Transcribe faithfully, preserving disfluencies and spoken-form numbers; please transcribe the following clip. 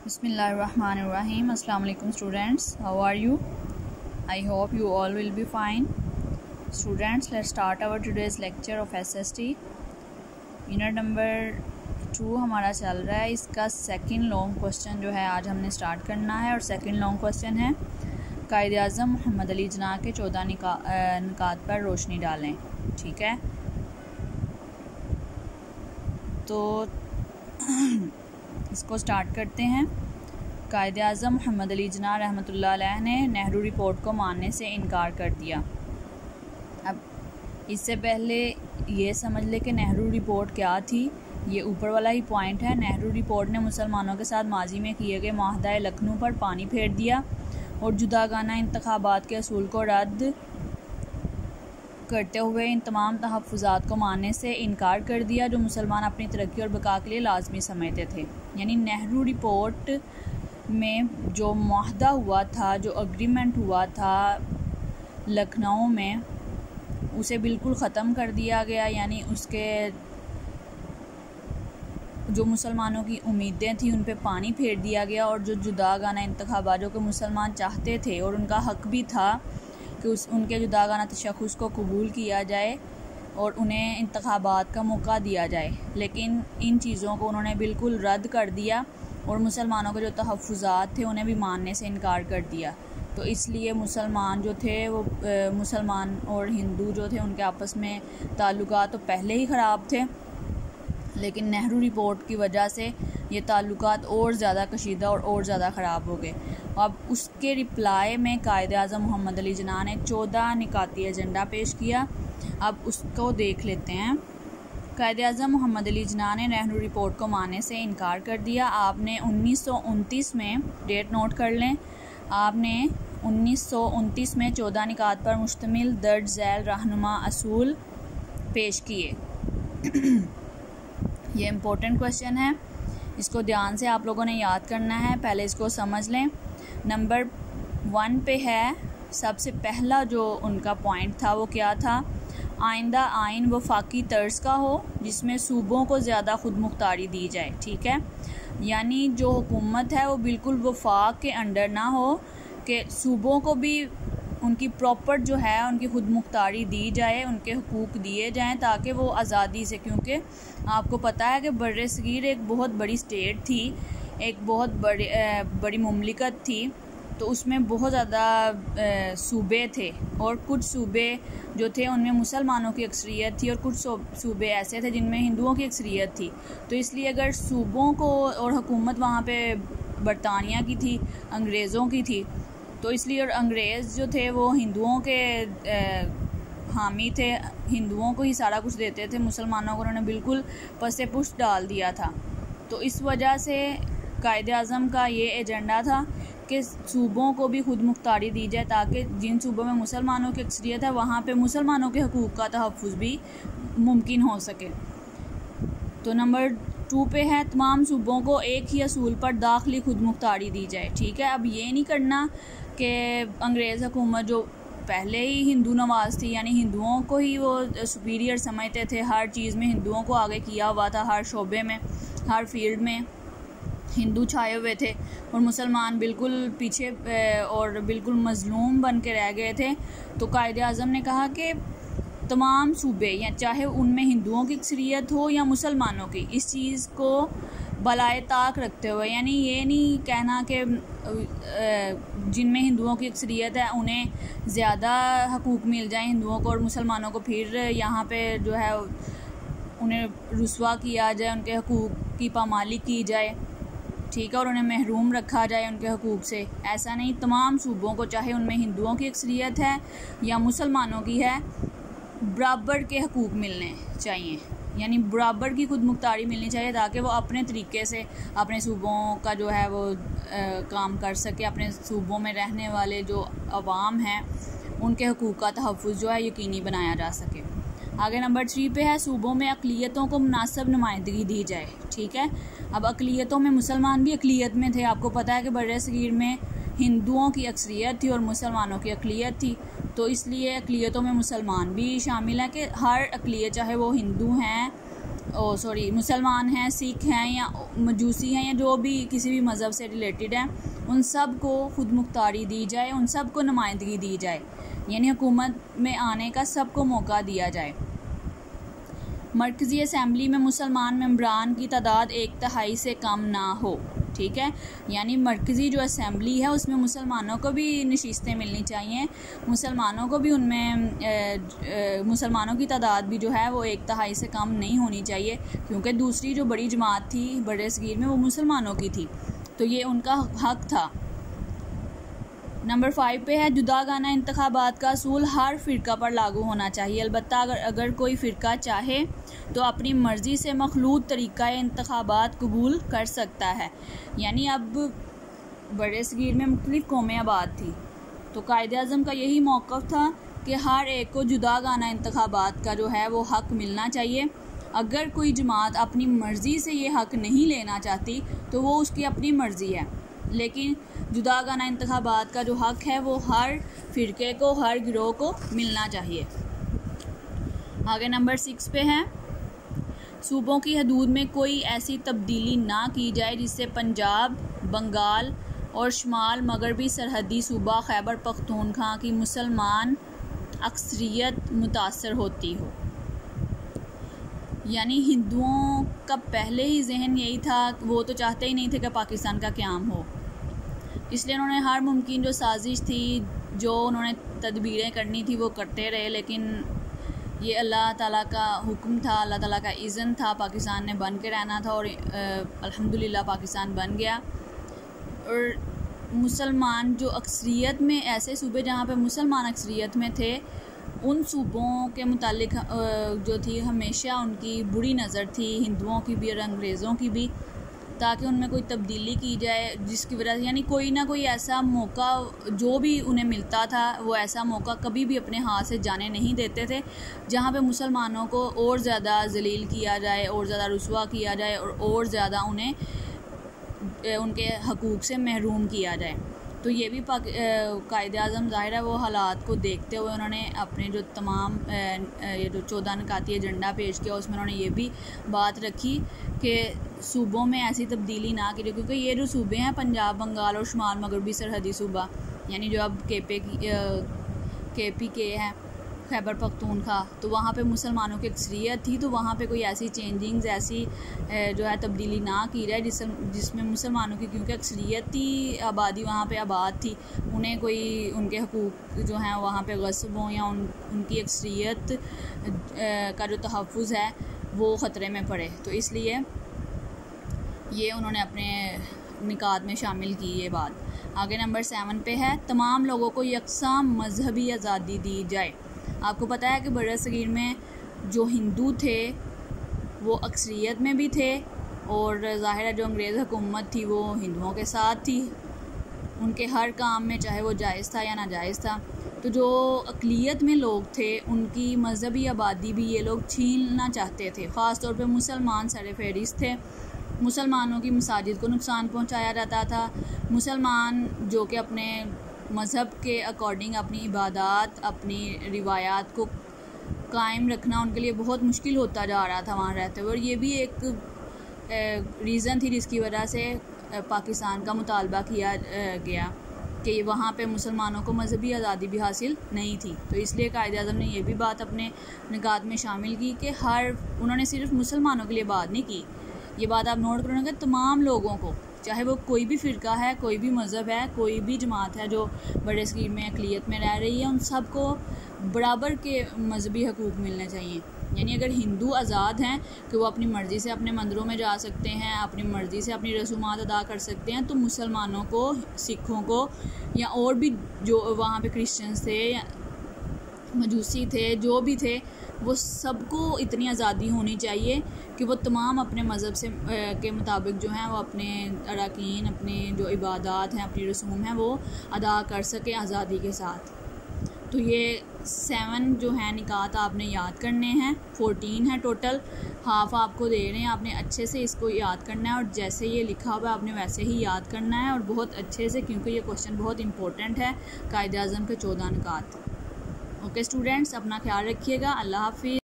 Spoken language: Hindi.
Bismillahirrahmanirrahim. Assalamu alaikum students. How are you? I hope you all will be fine. Students, let's start our today's lecture of S S T. Unit number two हमारा चल रहा है. इसका सेकंड लॉन्ग क्वेश्चन जो है आज हमने स्टार्ट करना है और सेकंड लॉन्ग क्वेश्चन है कायदे आज़म मोहम्मद अली जिन्ना के चौदह निका निकात पर रोशनी डालें. ठीक है, तो इसको स्टार्ट करते हैं. कायदे आज़म मोहम्मद अली जिन्ना रहमतुल्लाह अलैह ने नेहरू रिपोर्ट को मानने से इनकार कर दिया. अब इससे पहले ये समझ ले कि नेहरू रिपोर्ट क्या थी. ये ऊपर वाला ही पॉइंट है. नेहरू रिपोर्ट ने मुसलमानों के साथ माजी में किए गए माहदा लखनऊ पर पानी फेर दिया और जुदागाना इंतखाबात के असूल को रद्द करते हुए इन तमाम तहफ़्फ़ुज़ात को मानने से इनकार कर दिया जो मुसलमान अपनी तरक्की और बका के लिए लाजमी समझते थे. यानी नेहरू रिपोर्ट में जो माहदा हुआ था, जो अग्रीमेंट हुआ था लखनऊ में, उसे बिल्कुल ख़त्म कर दिया गया. यानी उसके जो मुसलमानों की उम्मीदें थी उन पे पानी फेर दिया गया और जो जुदागाना इंतखाबात जो कि मुसलमान चाहते थे और उनका हक़ भी था कि उस उनके जुदागाना तशख़्ख़ुस को कबूल किया जाए और उन्हें इंतखाबात का मौका दिया जाए, लेकिन इन चीज़ों को उन्होंने बिल्कुल रद्द कर दिया और मुसलमानों के जो तहफ़्फ़ुज़ात थे उन्हें भी मानने से इनकार कर दिया. तो इसलिए मुसलमान जो थे वो आ, मुसलमान और हिंदू जो थे उनके आपस में ताल्लुकात तो पहले ही ख़राब थे, लेकिन नेहरू रिपोर्ट की वजह से ये ताल्लुकात और ज़्यादा कशीदा और और ज़्यादा ख़राब हो गए. अब उसके रिप्लाई में कायदे आज़म मोहम्मद अली जिन्ना ने चौदह निकाती एजेंडा पेश किया. अब उसको देख लेते हैं. कायदे आज़म मोहम्मद अली जिन्ना ने नेहरू रिपोर्ट को मानने से इनकार कर दिया. आपने उन्नीस सौ उनतीस में, डेट नोट कर लें, आपने उन्नीस सौ उनतीस में चौदह निकात पर मुश्तमिल दर्ज झैल रहनुमा असूल पेश किए. ये इम्पोर्टेंट क्वेश्चन है, इसको ध्यान से आप लोगों ने याद करना है. पहले इसको समझ लें. नंबर वन पे है, सबसे पहला जो उनका पॉइंट था वो क्या था? आइंदा आइन वफाकी तर्ज का हो जिसमें सूबों को ज़्यादा खुद मुख्तारी दी जाए. ठीक है, यानी जो हुकूमत है वो बिल्कुल वफाक के अंडर ना हो, कि सूबों को भी उनकी प्रॉपर जो है उनकी खुद मुख्तारी दी जाए, उनके हुकूक दिए जाएं ताकि वो आज़ादी से, क्योंकि आपको पता है कि बर्रे सगीर एक बहुत बड़ी स्टेट थी, एक बहुत बड़ी बड़ी मुमलिकत थी, तो उसमें बहुत ज़्यादा सूबे थे और कुछ सूबे जो थे उनमें मुसलमानों की अक्सरियत थी और कुछ सूबे ऐसे थे जिनमें हिंदुओं की अक्सरियत थी. तो इसलिए अगर सूबों को, और हुकूमत वहाँ पे बरतानिया की थी, अंग्रेज़ों की थी, तो इसलिए और अंग्रेज़ जो थे वो हिंदुओं के हामी थे, हिंदुओं को ही सारा कुछ देते थे. मुसलमानों को उन्होंने बिल्कुल पसे पुष्ट डाल दिया था. तो इस वजह से कायदे आज़म का ये एजेंडा था कि सूबों को भी खुद मुख्तारी दी जाए ताकि जिन सूबों में मुसलमानों की अक्सरियत है वहाँ पे मुसलमानों के हकूक़ का तहफ़्फ़ुज़ भी मुमकिन हो सके. तो नंबर टू पे है, तमाम सूबों को एक ही असूल पर दाखिली खुद मुख्तारी दी जाए. ठीक है, अब ये नहीं करना कि अंग्रेज़ हुकूमत जो पहले ही हिंदू नवाज थी, यानी हिंदुओं को ही वो सुपीरियर समझते थे, हर चीज़ में हिंदुओं को आगे किया हुआ था, हर शोबे में, हर फील्ड में हिंदू छाए हुए थे और मुसलमान बिल्कुल पीछे और बिल्कुल मज़लूम बन के रह गए थे. तो कायदे आज़म ने कहा कि तमाम सूबे, या चाहे उनमें हिंदुओं की अक्सरियत हो या मुसलमानों की, इस चीज़ को बलाए ताक रखते हुए, यानी ये नहीं कहना कि जिनमें हिंदुओं की अक्सरियत है उन्हें ज़्यादा हकूक़ मिल जाए हिंदुओं को और मुसलमानों को फिर यहाँ पे जो है उन्हें रुस्वा किया जाए, उनके हकूक़ की पामाली की जाए. ठीक है, और उन्हें महरूम रखा जाए उनके हकूक़ से. ऐसा नहीं, तमाम सूबों को, चाहे उनमें हिंदुओं की अक्सरियत है या मुसलमानों की है, बराबर के हकूक़ मिलने चाहिए. यानी बराबर की खुद मुख्तारी मिलनी चाहिए ताकि वो अपने तरीके से अपने सूबों का जो है वो आ, काम कर सके. अपने सूबों में रहने वाले जो अवाम हैं उनके हकूक़ का तहफ़्फ़ुज़ जो है यकीनी बनाया जा सके. आगे नंबर थ्री पे है, सूबों में अक़लियतों को मुनासिब नुमाइंदगी दी जाए. ठीक है, अब अक़लियतों में मुसलमान भी अक़लियत में थे. आपको पता है कि बर्रे सगीर में हिंदुओं की अक्सरियत थी और मुसलमानों की अक़लियत थी, तो इसलिए अक़लियतों में मुसलमान भी शामिल हैं कि हर अक़लियत, चाहे वो हिंदू हैं ओ सॉरी मुसलमान हैं, सिख हैं या मजूसी हैं या जो भी किसी भी मज़हब से रिलेटेड हैं, उन सब को खुद मुख्तारी दी जाए, उन सब को नुमाइंदगी दी जाए, यानी हुकूमत में आने का सबको मौका दिया जाए। मरकज़ी असम्बली में मुसलमान मेंबरान की तादाद एक तिहाई से कम ना हो, ठीक है। यानी मरकज़ी जो असम्बली है उसमें मुसलमानों को भी नशिस्तें मिलनी चाहिए, मुसलमानों को भी उनमें मुसलमानों की तादाद भी जो है वो एक तिहाई से कम नहीं होनी चाहिए, क्योंकि दूसरी जो बड़ी जमात थी बड़े सगीर में वो मुसलमानों की थी, तो ये उनका हक था। नंबर फाइव पे है जुदागाना इंतखाबात का असूल हर फ़िरका पर लागू होना चाहिए। अलबत्ता अगर अगर कोई फ़िरका चाहे तो अपनी मर्ज़ी से मखलूत तरीक़ा इंतखाबात कबूल कर सकता है। यानी अब बड़े सगीर में मुख्तलिफ़ कौमें आबाद थी, तो कायद-ए-आज़म का यही मौक़िफ़ था कि हर एक को जुदागाना इंतखाबात का जो है वो हक़ मिलना चाहिए। अगर कोई जमात अपनी मर्ज़ी से ये हक़ नहीं लेना चाहती तो वो उसकी अपनी मर्ज़ी है, लेकिन जुदागाना इंतखाबात का जो हक़ है वो हर फ़िरके को, हर गिरोह को मिलना चाहिए। आगे नंबर सिक्स पे है सूबों की हदूद में कोई ऐसी तब्दीली ना की जाए जिससे पंजाब, बंगाल और शुमाल मगरबी सरहदी सूबा खैबर पख्तूनख्वा की मुसलमान अक्सरियत मुतासर होती हो। यानी हिंदुओं का पहले ही जहन यही था, वो तो चाहते ही नहीं थे कि पाकिस्तान का क़याम हो, इसलिए उन्होंने हर मुमकिन जो साजिश थी, जो उन्होंने तदबीरें करनी थी वो करते रहे, लेकिन ये अल्लाह ताला का हुक्म था, अल्लाह ताला का इज़्न था, पाकिस्तान ने बन के रहना था और अल्हम्दुलिल्लाह पाकिस्तान बन गया। और मुसलमान जो अक्सरियत में, ऐसे सूबे जहाँ पे मुसलमान अक्सरियत में थे, उन सूबों के मुतालिक जो थी हमेशा उनकी बुरी नज़र थी, हिंदुओं की भी और अंग्रेज़ों की भी, ताकि उनमें कोई तब्दीली की जाए जिसकी वजह से, यानी कोई ना कोई ऐसा मौका जो भी उन्हें मिलता था वो ऐसा मौका कभी भी अपने हाथ से जाने नहीं देते थे, जहाँ पे मुसलमानों को और ज़्यादा जलील किया जाए, और ज़्यादा रुसवा किया जाए और और ज़्यादा उन्हें उनके हकूक़ से महरूम किया जाए। तो ये भी कायद-ए-आज़म ज़ाहिर है वो हालात को देखते हुए उन्होंने अपने जो तमाम ये जो चौदह नकाती एजेंडा पेश किया उसमें उन्होंने ये भी बात रखी कि सूबों में ऐसी तब्दीली ना की, क्योंकि ये जो सूबे हैं पंजाब, बंगाल और शुमाल मगरबी सरहदी सूबा, यानी जो अब के पे की के पी के है खैबर पख्तूनख्वा, तो वहाँ पे मुसलमानों की अक्सरियत थी, तो वहाँ पे कोई ऐसी चेंजिंग्स, ऐसी जो है तब्दीली ना की जाए जिस जिसमें मुसलमानों की, क्योंकि अक्सरियती आबादी वहाँ पे आबाद थी, उन्हें कोई उनके हकूक़ जो हैं वहाँ पे गस्ब हों या उन उनकी अक्सरियत का जो तहफ़्फ़ुज़ है वो ख़तरे में पड़े। तो इसलिए ये उन्होंने अपने निकात में शामिल की ये बात। आगे नंबर सेवन पे है तमाम लोगों को यकसा मजहबी आज़ादी दी जाए। आपको पता है कि बड़े सगीर में जो हिंदू थे वो अक्सरियत में भी थे, और ज़ाहिर है जो अंग्रेज़ हुकूमत थी वो हिंदुओं के साथ थी, उनके हर काम में चाहे वो जायज़ था या नाजायज़ था। तो जो अक़लियत में लोग थे उनकी मजहबी आबादी भी ये लोग छीनना चाहते थे। ख़ास तौर पे मुसलमान सर फ़हरिस्त थे, मुसलमानों की मसाजिद को नुकसान पहुंचाया जाता था। मुसलमान जो कि अपने मज़हब के अकॉर्डिंग अपनी इबादत, अपनी रिवायात को कायम रखना उनके लिए बहुत मुश्किल होता जा रहा था वहाँ रहते हुए, और ये भी एक रीज़न थी जिसकी वजह से पाकिस्तान का मुतालबा किया गया कि वहाँ पे मुसलमानों को मजहबी आज़ादी भी हासिल नहीं थी। तो इसलिए कायद-ए-आज़म ने यह भी बात अपने निकात में शामिल की कि हर उन्होंने सिर्फ मुसलमानों के लिए बात नहीं की, ये बात आप नोट करोगे, तमाम लोगों को, चाहे वो कोई भी फ़िरका है, कोई भी मज़हब है, कोई भी जमात है जो बड़े सगीर में अक़लियत में रह रही है, उन सब को बराबर के मजहबी हकूक़ मिलने चाहिए। यानी अगर हिंदू आज़ाद हैं कि वो अपनी मर्ज़ी से अपने मंदिरों में जा सकते हैं, अपनी मर्ज़ी से अपनी रसूमात अदा कर सकते हैं, तो मुसलमानों को, सिखों को या और भी जो वहाँ पे क्रिश्चियंस थे या मजूसी थे, जो भी थे, वो सबको इतनी आज़ादी होनी चाहिए कि वो तमाम अपने मज़हब से के मुताबिक जो हैं वो अपने अरकान, अपने जो इबादत हैं, अपनी रसूम हैं वो अदा कर सकें आज़ादी के साथ। तो ये सेवन जो है निकात आपने याद करने हैं, फोर्टीन है टोटल, हाफ आपको दे रहे हैं, आपने अच्छे से इसको याद करना है और जैसे ये लिखा हुआ आपने वैसे ही याद करना है और बहुत अच्छे से, क्योंकि ये क्वेश्चन बहुत इंपॉर्टेंट है कायद-ए-आज़म के चौदह निकात। ओके स्टूडेंट्स, अपना ख्याल रखिएगा। अल्लाह हाफ़िज़।